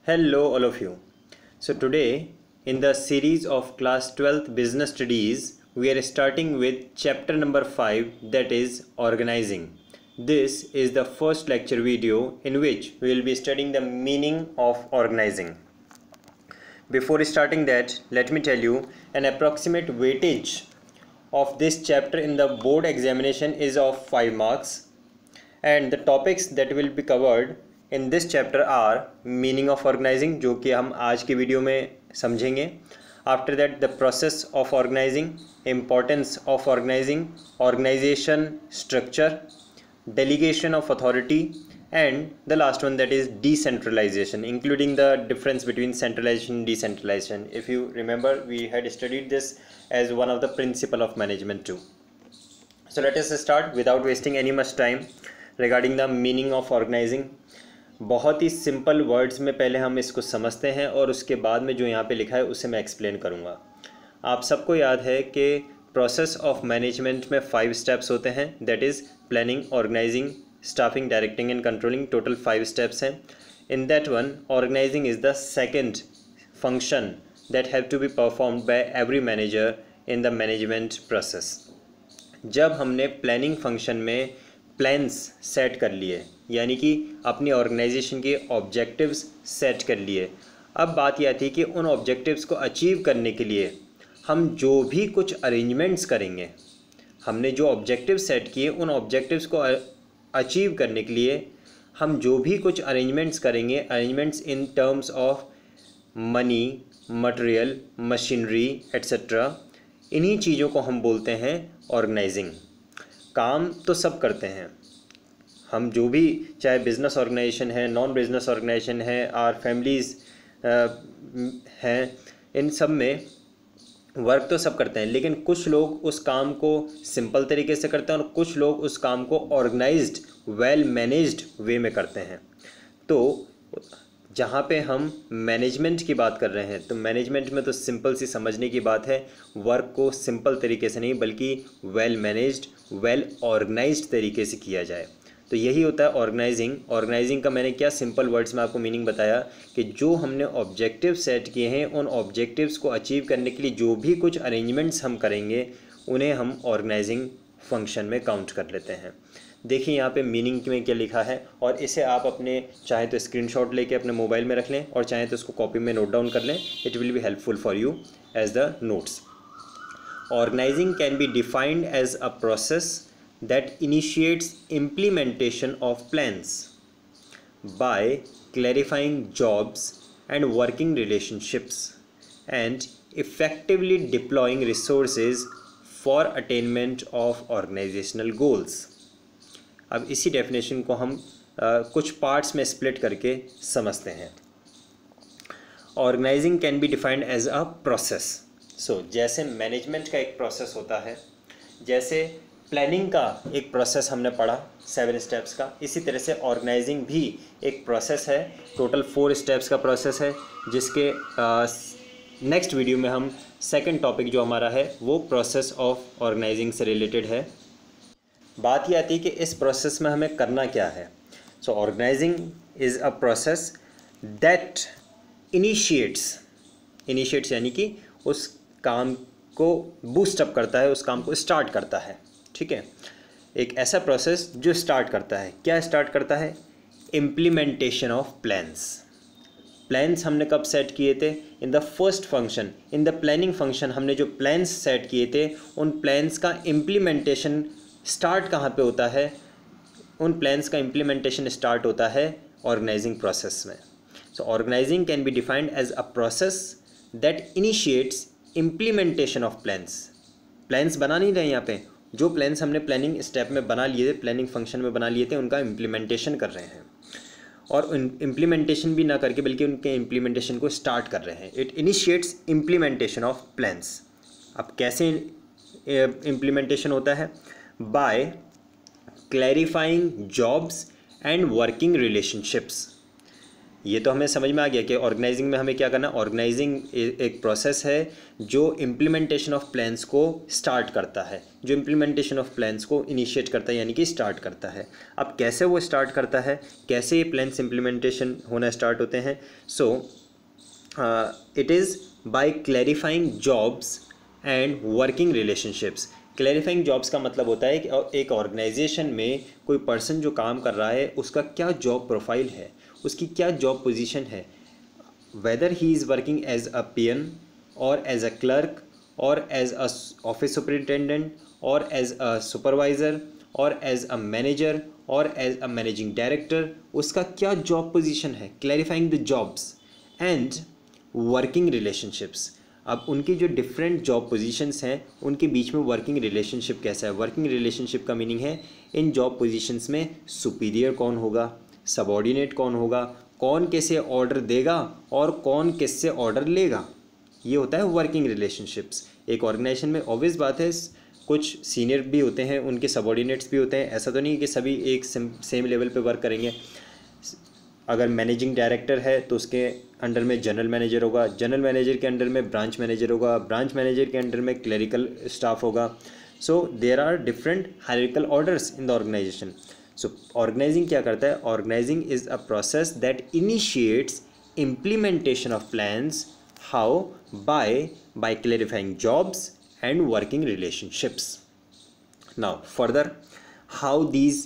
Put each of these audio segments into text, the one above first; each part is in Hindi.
Hello, all of you. So, today in the series of class 12th business studies, we are starting with chapter number 5, that is organizing. This is the first lecture video in which we will be studying the meaning of organizing. Before starting that, let me tell you an approximate weightage of this chapter in the board examination is of 5 marks, and the topics that will be covered in this chapter are meaning of organizing, जो कि हम आज की वीडियो में समझेंगे. After that the process of organizing, importance of organizing, organization structure, delegation of authority, and the last one, that is decentralization, including the difference between centralization and decentralization. If you remember, we had studied this as one of the principle of management too. So let us start without wasting any much time regarding the meaning of organizing. बहुत ही सिंपल वर्ड्स में पहले हम इसको समझते हैं और उसके बाद में जो यहाँ पे लिखा है उसे मैं एक्सप्लेन करूँगा. आप सबको याद है कि प्रोसेस ऑफ मैनेजमेंट में 5 स्टेप्स होते हैं, that is planning, organizing, staffing, directing and controlling. Total 5 steps हैं. In that one, organizing is the second function that have to be performed by every manager in the management process. जब हमने प्लानिंग फंक्शन में प्लान्स सेट कर लिए, यानी कि अपनी ऑर्गेनाइजेशन के ऑब्जेक्टिव्स सेट कर लिए, अब बात यह आती है कि उन ऑब्जेक्टिव्स को अचीव करने के लिए हम जो भी कुछ अरेंजमेंट्स करेंगे, हमने जो ऑब्जेक्टिव सेट किए उन ऑब्जेक्टिव्स को अचीव करने के लिए हम जो भी कुछ अरेंजमेंट्स करेंगे, arrangements in terms of money, material, machinery etcetera, इन्हीं चीज़ों को हम बोलते हैं ऑर्गेनाइजिंग. काम तो सब करते हैं हम, जो भी, चाहे बिज़नेस ऑर्गेनाइजेशन है, नॉन बिज़नेस ऑर्गेनाइजेशन है, आर फैमिलीज़ हैं, इन सब में वर्क तो सब करते हैं, लेकिन कुछ लोग उस काम को सिंपल तरीके से करते हैं और कुछ लोग उस काम को ऑर्गेनाइज्ड, वेल मैनेज्ड वे में करते हैं. तो जहाँ पे हम मैनेजमेंट की बात कर रहे हैं, तो मैनेजमेंट में तो सिंपल सी समझने की बात है, वर्क को सिंपल तरीके से नहीं बल्कि वेल मैनेज्ड, वेल ऑर्गेनाइज्ड तरीके से किया जाए. तो यही होता है ऑर्गेनाइजिंग. ऑर्गेनाइजिंग का मैंने क्या सिंपल वर्ड्स में आपको मीनिंग बताया कि जो हमने ऑब्जेक्टिव सेट किए हैं, उन ऑब्जेक्टिव्स को अचीव करने के लिए जो भी कुछ अरेंजमेंट्स हम करेंगे उन्हें हम ऑर्गेनाइजिंग फंक्शन में काउंट कर लेते हैं. देखिए यहाँ पे मीनिंग में क्या लिखा है, और इसे आप अपने चाहे तो स्क्रीनशॉट लेके अपने मोबाइल में रख लें और चाहे तो उसको कॉपी में नोट डाउन कर लें. It will be helpful for you as the notes. Organizing can be defined as a process that initiates implementation of plans by clarifying jobs and working relationships and effectively deploying resources for attainment of organizational goals. अब इसी डेफिनेशन को हम कुछ पार्ट्स में स्प्लिट करके समझते हैं. Organizing can be defined as a process. So जैसे मैनेजमेंट का एक प्रोसेस होता है, जैसे प्लानिंग का एक प्रोसेस हमने पढ़ा 7 स्टेप्स का, इसी तरह से ऑर्गेनाइजिंग भी एक प्रोसेस है. टोटल 4 स्टेप्स का प्रोसेस है, जिसके नेक्स्ट वीडियो में हम सेकंड टॉपिक जो हमारा है वो प्रोसेस ऑफ ऑर्गेनाइजिंग से रिलेटेड है. बात ये आती है कि इस प्रोसेस में हमें करना क्या है. So organizing is a process that initiates यानी कि उस काम को बूस्टअप करता है, उस काम को स्टार्ट करता है. ठीक है, एक ऐसा प्रोसेस जो स्टार्ट करता है. क्या स्टार्ट करता है? Implementation of plans. प्लान्स हमने कब सेट किए थे? In the first function, in the planning function. हमने जो प्लान्स सेट किए थे, उन प्लान्स का इम्प्लीमेंटेशन स्टार्ट कहाँ पे होता है? उन प्लान्स का इम्प्लीमेंटेशन स्टार्ट होता है ऑर्गेनाइजिंग प्रोसेस में. So organizing can be defined as a process that initiates implementation of plans. Plans बना नहीं रहे यहाँ पे, जो प्लान्स हमने प्लानिंग स्टेप में बना लिए थे, प्लानिंग फंक्शन में बना लिए थे, उनका इम्प्लीमेंटेशन कर रहे हैं. और इम्प्लीमेंटेशन भी ना करके बल्कि उनके इम्प्लीमेंटेशन को स्टार्ट कर रहे हैं. It initiates implementation of plans. अब कैसे इम्प्लीमेंटेशन होता है? By clarifying jobs and working relationships. ये तो हमें समझ में आ गया कि ऑर्गेनाइजिंग में हमें क्या करना है। ऑर्गेनाइजिंग एक प्रोसेस है जो इम्प्लीमेंटेशन ऑफ प्लान्स को स्टार्ट करता है, जो इम्प्लीमेंटेशन ऑफ प्लान्स को इनिशिएट करता है, यानी कि स्टार्ट करता है। अब कैसे वो स्टार्ट करता है, कैसे ये प्लान्स इम्प्लीमेंटेशन होना स्टार्ट होते हैं। So it is by clarifying jobs and working relationships. Clarifying jobs का मतलब होता है कि एक ऑर्गेनाइजेशन में कोई पर्सन जो काम कर रहा है उसका क्या जॉब प्रोफाइल है, उसकी क्या जॉब पोजीशन है, whether he is working as a peon और एज अ क्लर्क और एज अ ऑफिस सुपरिटेंडेंट और एज अ सुपरवाइज़र और एज अ मैनेजर और एज अ मैनेजिंग डायरेक्टर, उसका क्या जॉब पोजीशन है। Clarifying the jobs and working relationships. अब उनकी जो डिफरेंट जॉब पोजीशंस हैं उनके बीच में वर्किंग रिलेशनशिप कैसा है। वर्किंग रिलेशनशिप का मीनिंग है इन जॉब पोजीशंस में सुपीरियर कौन होगा, सबॉर्डिनेट कौन होगा, कौन कैसे ऑर्डर देगा और कौन किससे ऑर्डर लेगा। ये होता है वर्किंग रिलेशनशिप्स। एक ऑर्गेनाइजेशन में ऑब्वियस बात है कुछ सीनियर भी होते हैं, उनके सबॉर्डिनेट्स भी होते हैं। ऐसा तो नहीं कि सभी एक सेम लेवल पे वर्क करेंगे। अगर मैनेजिंग डायरेक्टर है तो उसके अंडर में जनरल मैनेजर होगा, जनरल मैनेजर के अंडर में ब्रांच मैनेजर होगा, ब्रांच मैनेजर के अंडर में क्लरिकल स्टाफ होगा। So there are different hierarchical orders in the organization. So organizing क्या करता है, organizing is a process that initiates implementation of plans. How, by clarifying jobs and working relationships. Now further, how these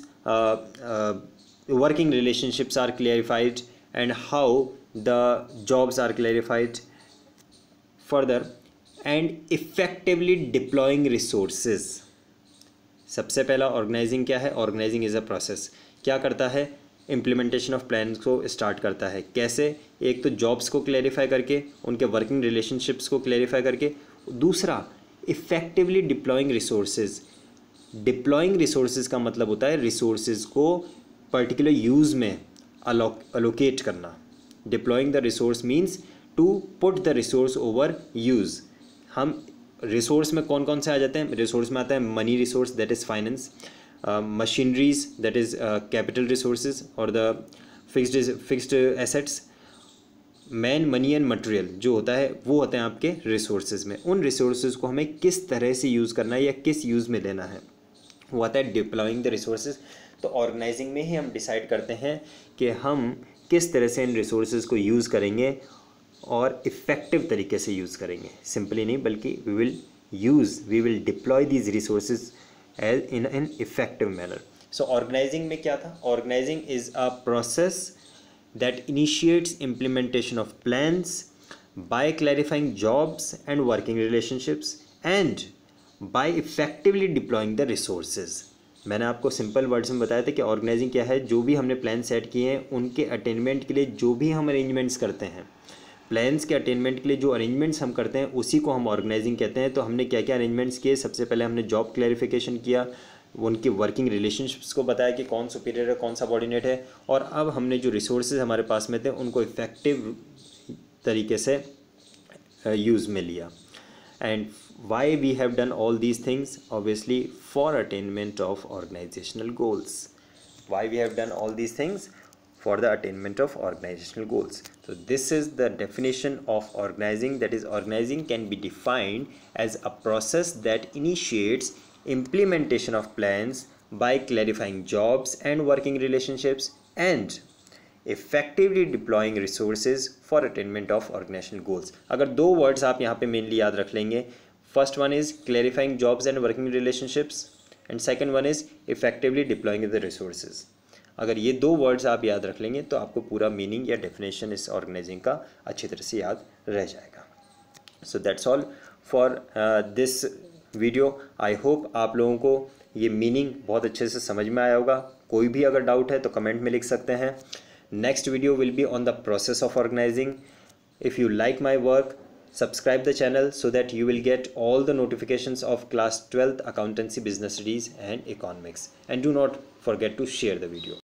working relationships are clarified and how the jobs are clarified further, and effectively deploying resources। सबसे पहला ऑर्गेनाइजिंग क्या है, ऑर्गेनाइजिंग इज़ अ प्रोसेस। क्या करता है, इम्प्लीमेंटेशन ऑफ प्लान को स्टार्ट करता है। कैसे, एक तो जॉब्स को क्लैरिफाई करके, उनके वर्किंग रिलेशनशिप्स को क्लैरिफाई करके। दूसरा, effectively deploying resources. Deploying resources का मतलब होता है रिसोर्सेज को पर्टिकुलर यूज़ में अलोकेट करना। Deploying the resource means to put the resource over use. हम रिसोर्स में कौन कौन से आ जाते हैं, रिसोर्स में आता है money resource that is finance, machineries that is capital resources और the fixed assets. Man, money and material जो होता है वो होते हैं आपके रिसोर्सेज में। उन रिसोर्सेज को हमें किस तरह से यूज़ करना है या किस यूज़ में लेना है, वो आता है डिप्लॉइंग द रिसोर्सेज। तो ऑर्गेनाइजिंग में ही हम डिसाइड करते हैं कि हम किस तरह से इन रिसोर्सेज को यूज़ करेंगे और इफ़ेक्टिव तरीके से यूज़ करेंगे। सिंपली नहीं, बल्कि we will deploy these resources as in an effective manner. So organizing में क्या था, organizing is a process that initiates implementation of plans by clarifying jobs and working relationships and by effectively deploying the resources। मैंने आपको सिंपल वर्ड्स में बताया था कि ऑर्गेनाइजिंग क्या है। जो भी हमने प्लान सेट किए हैं उनके अटेनमेंट के लिए जो भी हम अरेंजमेंट्स करते हैं, प्लान्स के अटेनमेंट के लिए जो अरेंजमेंट्स हम करते हैं उसी को हम ऑर्गेनाइजिंग कहते हैं। तो हमने क्या क्या अरेंजमेंट्स किए, सबसे पहले हमने जॉब क्लैरिफिकेशन किया, उनकी वर्किंग रिलेशनशिप्स को बताया कि कौन सुपीरियर है कौन सबॉर्डिनेट है, और अब हमने जो रिसोर्सेज हमारे पास में थे उनको इफ़ेक्टिव तरीके से यूज़ में लिया। And why we have done all these things, obviously for attainment of organizational goals. Why we have done all these things? For the attainment of organizational goals. So this is the definition of organizing, that is organizing can be defined as a process that initiates implementation of plans by clarifying jobs and working relationships and effectively deploying resources for attainment of organizational goals। अगर दो words आप यहाँ पे mainly याद रख लेंगे, first one is clarifying jobs and working relationships and second one is effectively deploying the resources। अगर ये दो वर्ड्स आप याद रख लेंगे तो आपको पूरा मीनिंग या डेफिनेशन इस ऑर्गेनाइजिंग का अच्छी तरह से याद रह जाएगा। So that's all for this video. I hope आप लोगों को ये मीनिंग बहुत अच्छे से समझ में आया होगा। कोई भी अगर डाउट है तो कमेंट में लिख सकते हैं। Next video will be on the process of organizing. If you like my work, subscribe the channel so that you will get all the notifications of class 12th accountancy, business studies and economics, and do not forget to share the video.